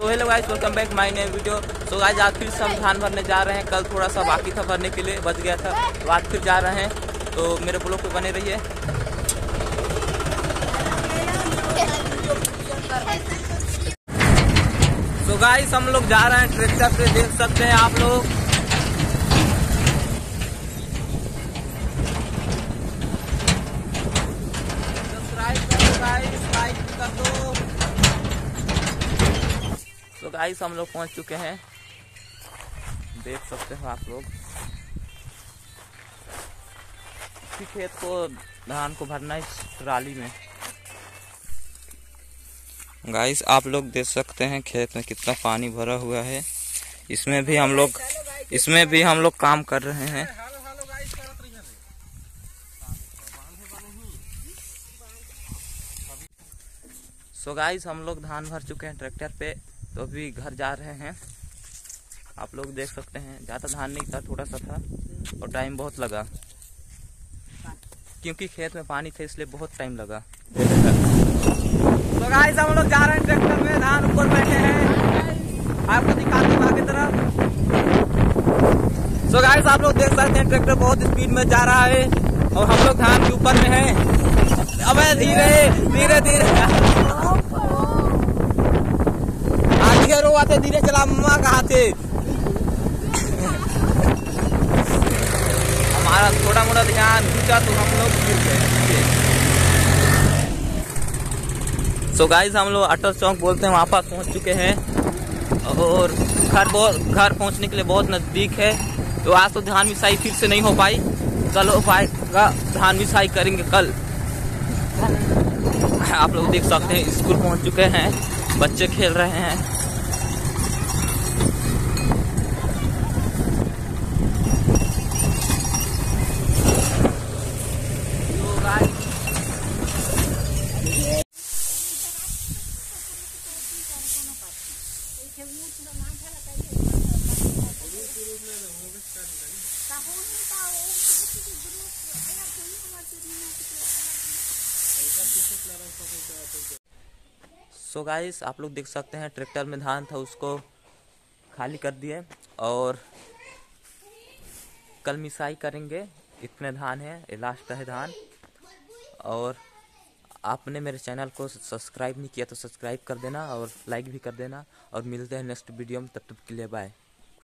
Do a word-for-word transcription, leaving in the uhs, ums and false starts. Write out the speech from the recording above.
तो hello guys, welcome back my new video. So guys आज फिर से हम धान भरने जा रहे हैं। कल थोड़ा सा बाकी था भरने के लिए, बच गया था, तो आज फिर जा रहे हैं। तो मेरे ब्लॉग पे बने रहिए। सो गाइस हम लोग जा रहे हैं ट्रैक्टर पे, देख सकते हैं आप लोग। सब्सक्राइब करो गाइस, लाइक कर दो। तो गाइस हम लोग पहुंच चुके हैं, देख सकते हो आप लोग। इसी खेत को धान को भरना इस ट्राली में। गाइस आप लोग देख सकते हैं खेत में कितना पानी भरा हुआ है। इसमें भी हम लोग इसमें भी हम लोग काम कर रहे हैं। सो गाइस हम लोग धान भर चुके हैं ट्रैक्टर पे, तो अभी घर जा रहे हैं। आप लोग देख सकते हैं ज़्यादा धान नहीं था, थोड़ा सा था और टाइम बहुत लगा, क्योंकि खेत में पानी था इसलिए बहुत टाइम लगा। तो गाइस हम लोग जा रहे हैं ट्रैक्टर में, धान ऊपर बैठे हैं, आपको दिखाते हैं आगे तरफ। तो गाइस आप लोग देख सकते हैं ट्रैक्टर बहुत स्पीड में जा रहा है और हम लोग धान के ऊपर में हैं। अबे धीरे धीरे धीरे आते धीरे चला, मम्मा कहाँ थे। हमारा थोड़ा मोड़ा ध्यान खींचा तो हम लोग गिर गए। सो गाइस हम लोग अटल चौक बोलते हैं, वहाँ पास पहुँच चुके हैं और घर बहुत घर पहुँचने के लिए बहुत नज़दीक है। तो आज तो धान मिसाई फिर से नहीं हो पाई, कल हो पाएगा। धान मिसाई करेंगे कल। आप लोग देख सकते हैं स्कूल पहुँच चुके हैं, बच्चे खेल रहे हैं। सो गाइस आप लोग देख सकते हैं ट्रैक्टर में धान था, उसको खाली कर दिए और कल मिसाई करेंगे। इतने धान है, ये लास्ट है धान। और आपने मेरे चैनल को सब्सक्राइब नहीं किया तो सब्सक्राइब कर देना और लाइक भी कर देना। और मिलते हैं नेक्स्ट वीडियो में, तब तक के लिए बाय।